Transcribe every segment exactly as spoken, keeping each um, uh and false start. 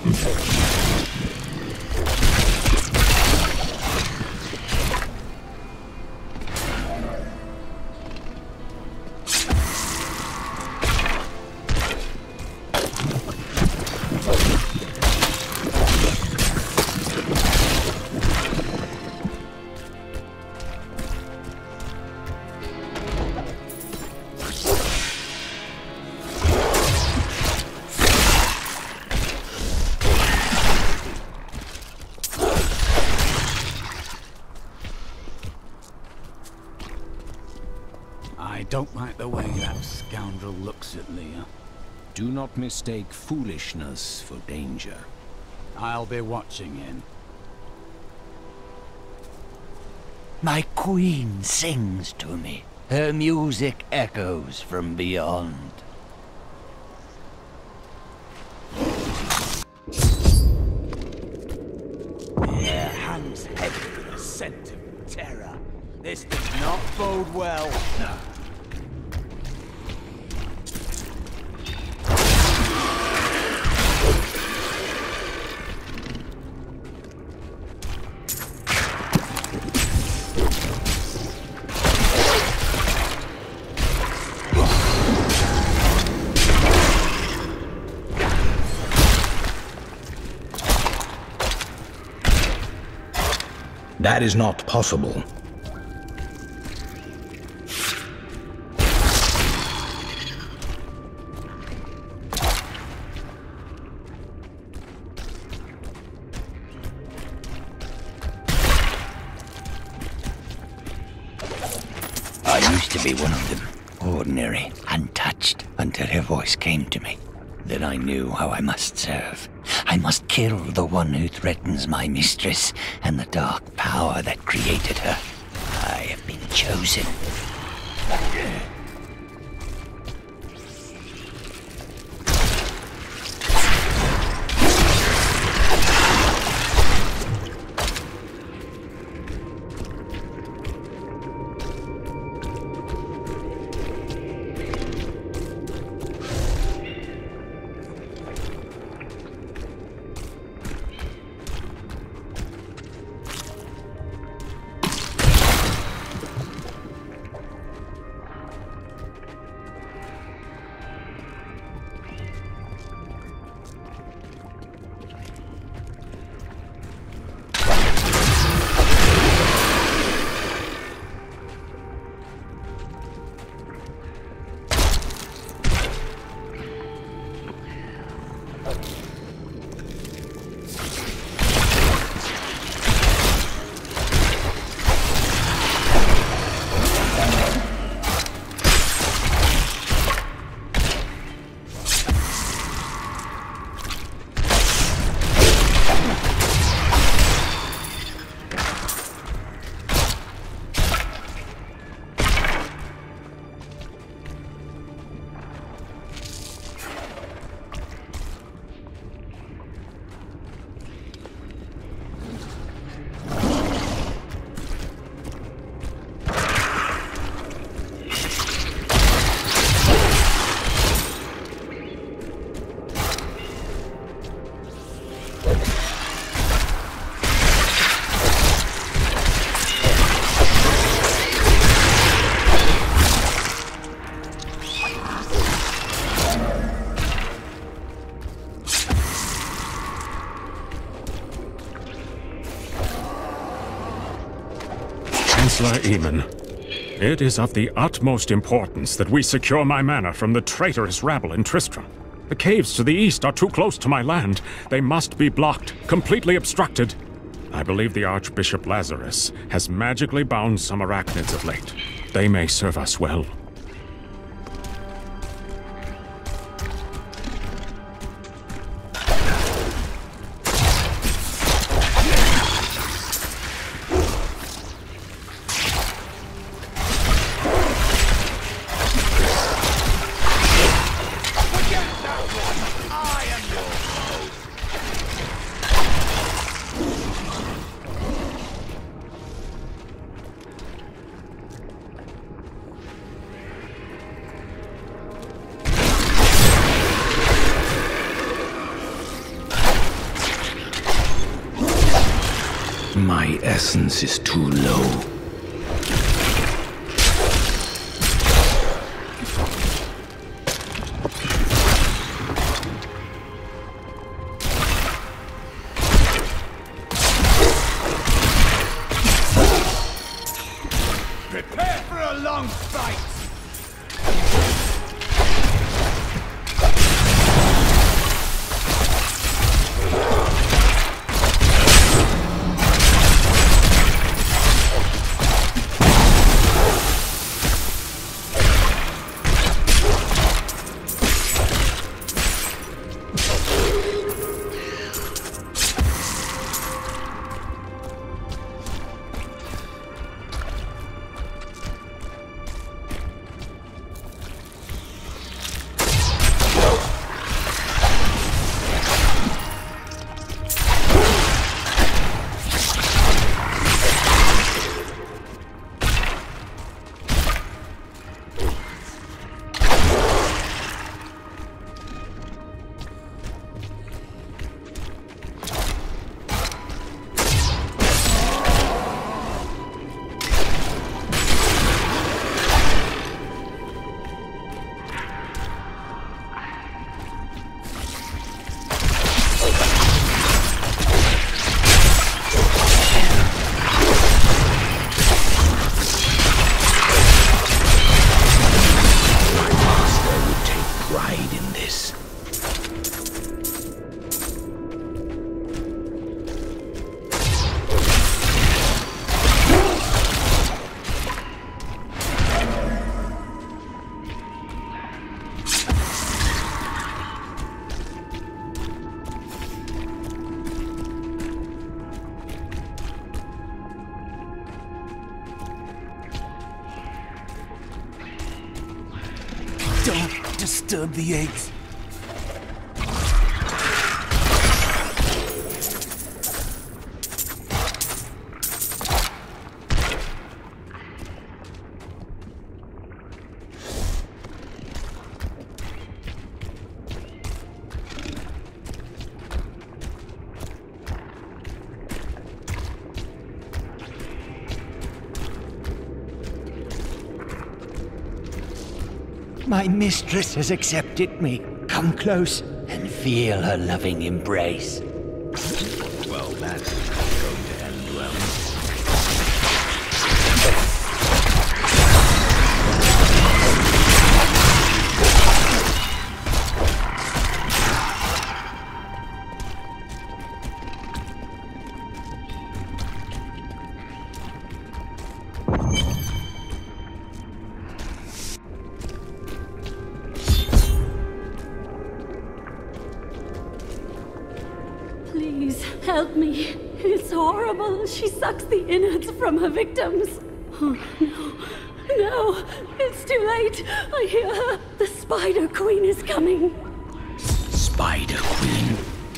I don't like the way that scoundrel looks at Leah. Do not mistake foolishness for danger. I'll be watching him. My queen sings to me. Her music echoes from beyond. Their hands heavy with a scent of terror. This does not bode well. That is not possible. I used to be one of them, ordinary, untouched, until her voice came to me. Then I knew how I must serve. I must kill the one who threatens my mistress and the dark power that created her. I have been chosen. Chancellor Eamon, it is of the utmost importance that we secure my manor from the traitorous rabble in Tristram. The caves to the east are too close to my land. They must be blocked, completely obstructed. I believe the Archbishop Lazarus has magically bound some arachnids of late. They may serve us well. My essence is too low. Prepare for a long fight! Don't disturb the eggs. My mistress has accepted me. Come close and feel her loving embrace. Well, that's not going to end well. Please, help me. It's horrible. She sucks the innards from her victims. Oh, no. No. It's too late. I hear her. The Spider Queen is coming. Spider Queen?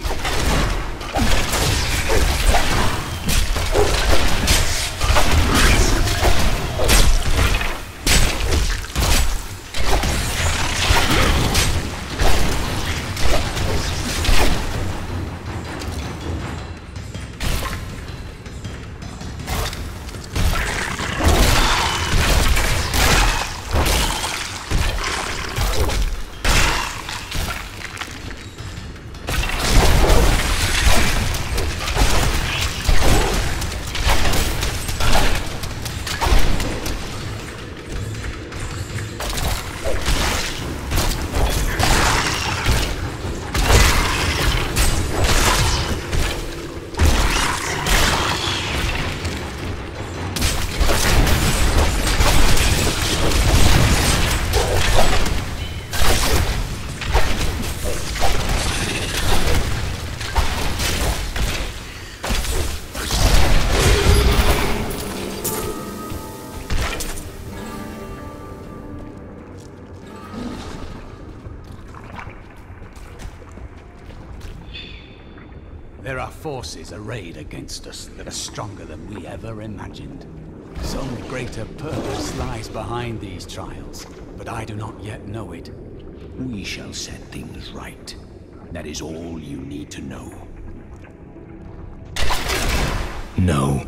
There are forces arrayed against us that are stronger than we ever imagined. Some greater purpose lies behind these trials, but I do not yet know it. We shall set things right. That is all you need to know. know.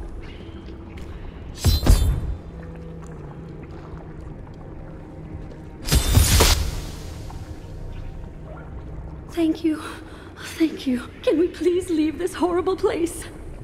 Thank you. Thank you. Can we please leave this horrible place?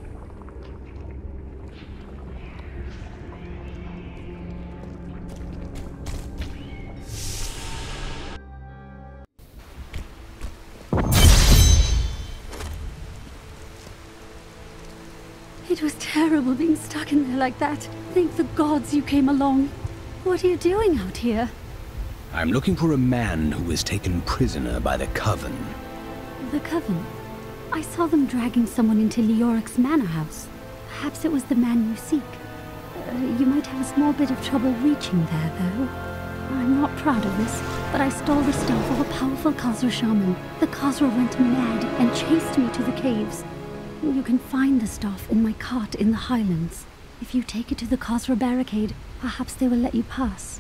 It was terrible being stuck in there like that. Thank the gods you came along. What are you doing out here? I'm looking for a man who was taken prisoner by the Coven. The Coven? I saw them dragging someone into Leoric's manor house. Perhaps it was the man you seek. Uh, you might have a small bit of trouble reaching there, though. I'm not proud of this, but I stole the staff of a powerful Khazra shaman. The Khazra went mad and chased me to the caves. You can find the staff in my cart in the Highlands. If you take it to the Khazra barricade, perhaps they will let you pass.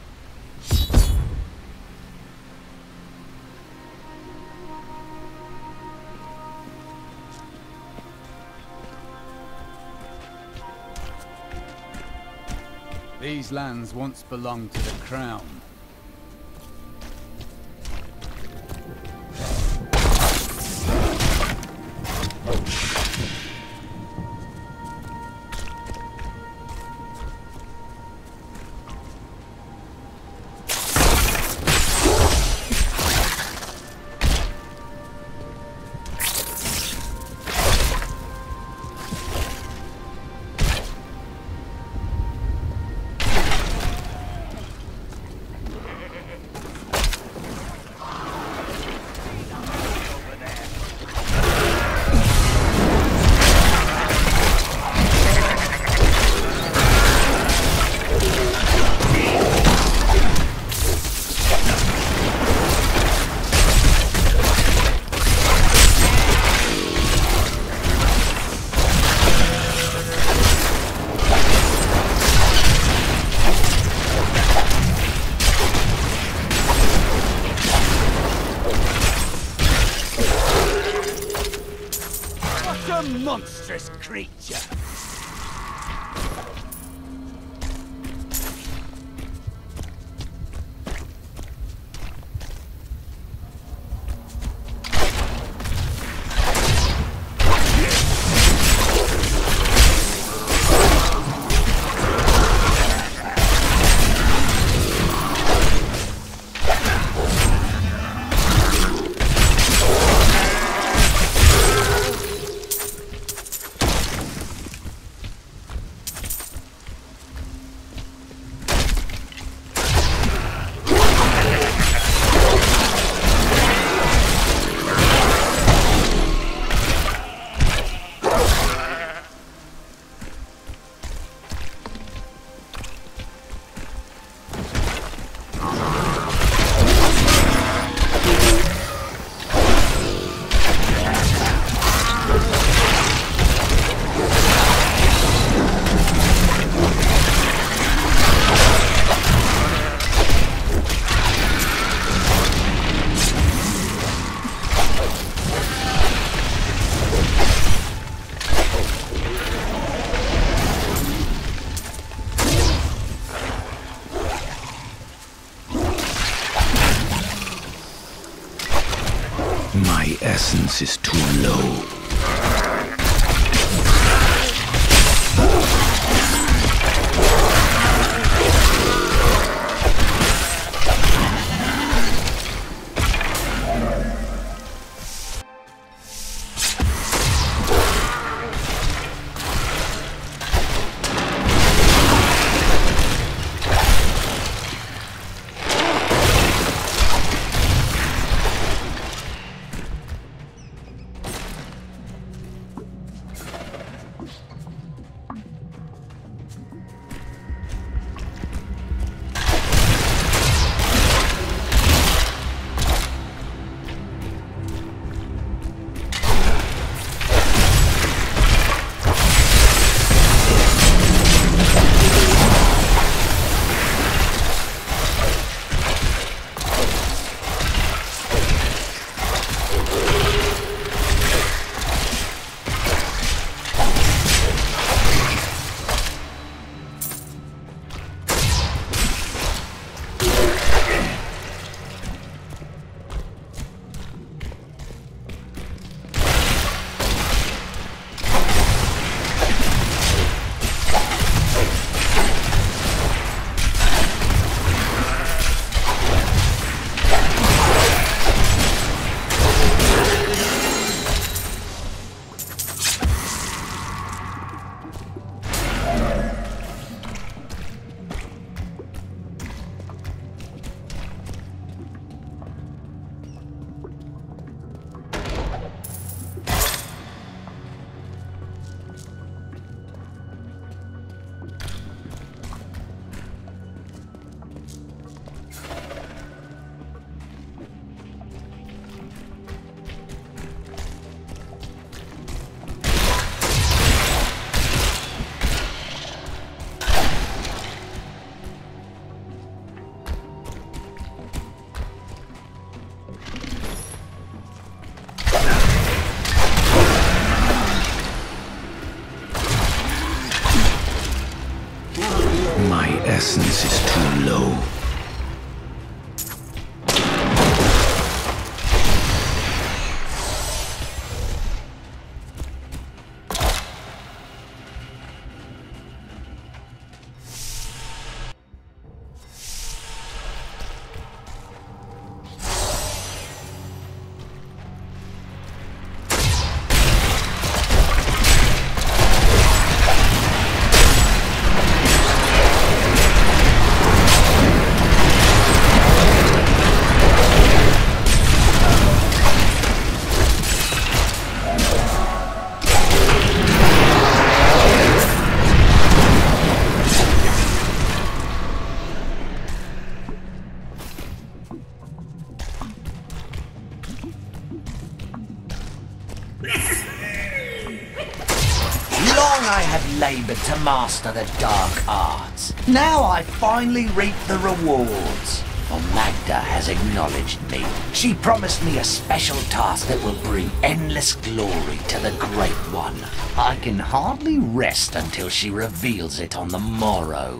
These lands once belonged to the Crown. Monstrous creature! My essence is too low. My essence is too low. I have laboured to master the dark arts. Now I finally reap the rewards. For Magda has acknowledged me. She promised me a special task that will bring endless glory to the Great One. I can hardly rest until she reveals it on the morrow.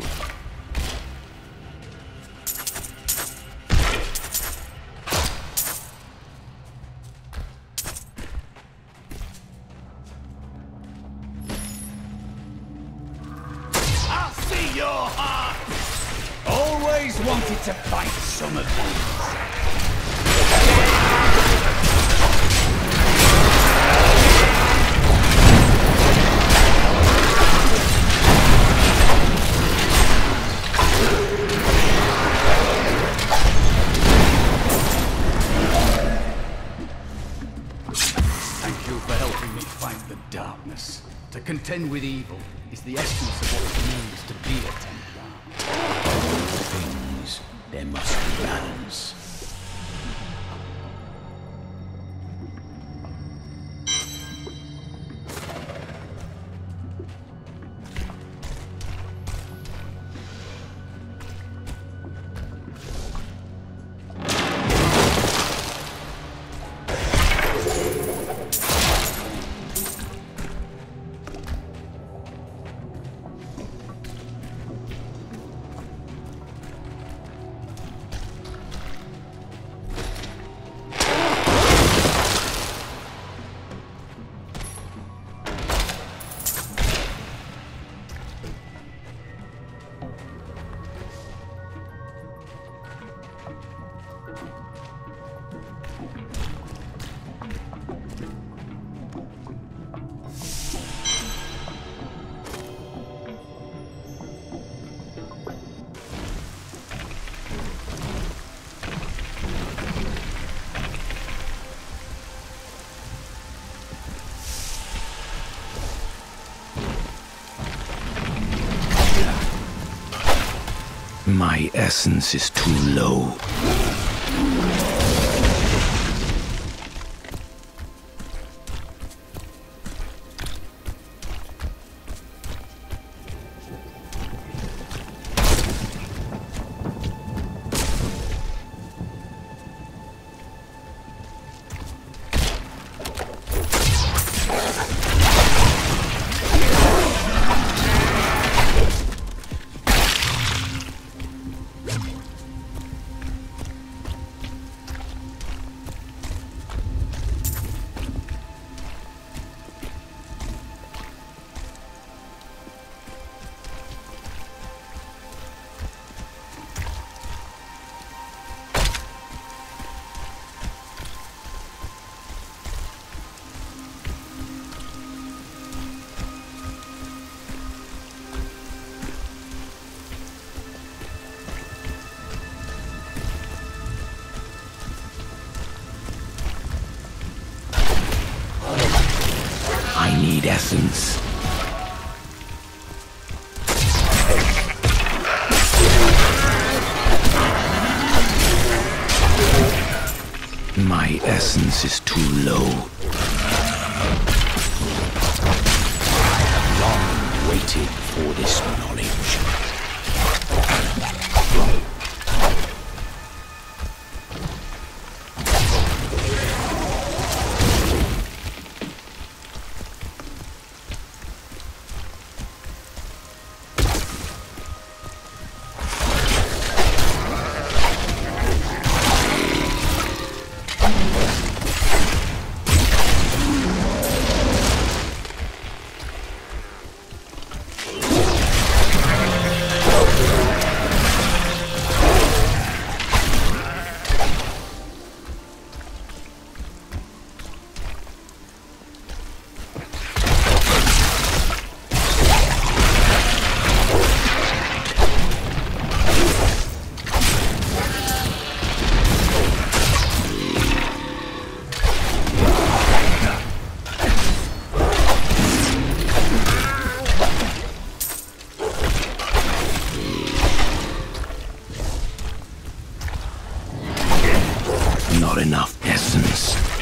Your heart! Always wanted to fight some of these. Thank you for helping me fight the darkness. To contend with evil is the essence of what it means to be a Templar. Things, there must be balance. My essence is too low. I need essence. My essence is too low. I have long waited for this knowledge. enough essence.